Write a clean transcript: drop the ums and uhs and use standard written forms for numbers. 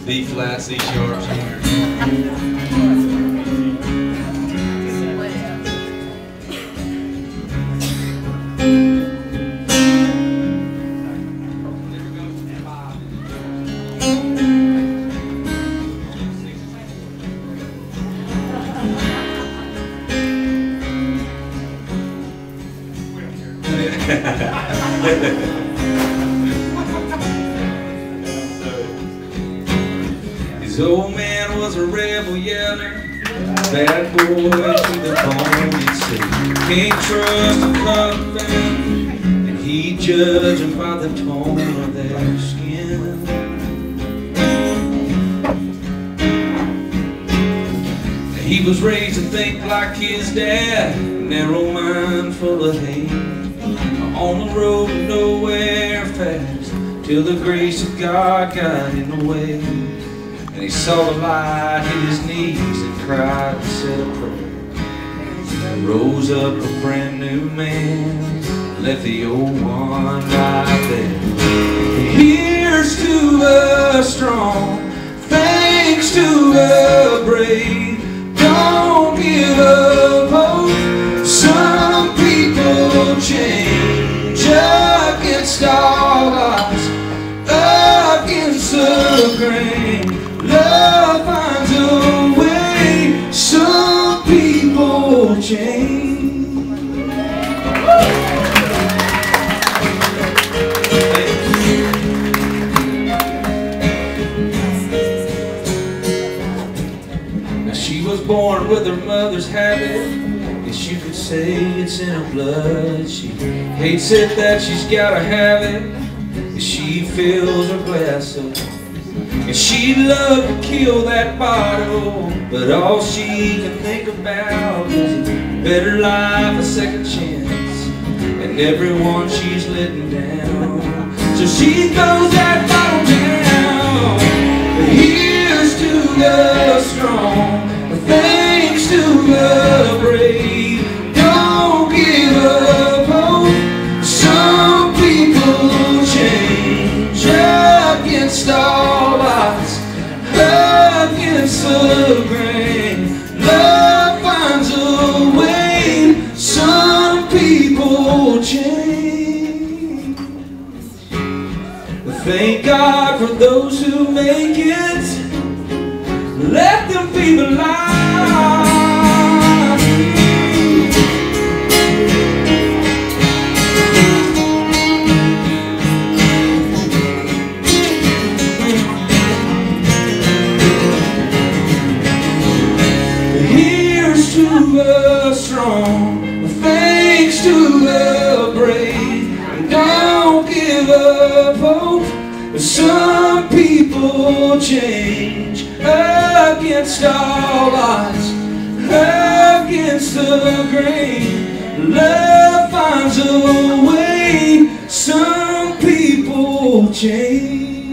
B flat, C sharp somewhere. His old man was a rebel yeller, bad boy to the bone, he'd say. Can't trust a colored family, and he'd judge them by the tone of their skin. He was raised to think like his dad, narrow mind full of hate, on the road to nowhere fast, till the grace of God got in the way. And he saw the light, hit his knees, and cried and said a prayer. Rose up a brand new man, left the old one right there. Here's to the strong, thanks to the brave. Don't give up hope, some people change against all odds, against the grain. Love finds a way, some people change. Now she was born with her mother's habit, guess you could say it's in her blood. She hates it that she's gotta have it, she fills her glass up. And she'd love to kill that bottle, but all she can think about is a better life, a second chance, and everyone she's letting down. So she throws that bottle down. But here's to the strong, thanks to the brave. Don't give up hope, some people change against all odds, against the grain. Love finds a way, some people change. Thank God for those who make it, let them be the light. Strong, thanks to the brave. Don't give up hope, some people change against all odds, against the grain. Love finds a way, some people change.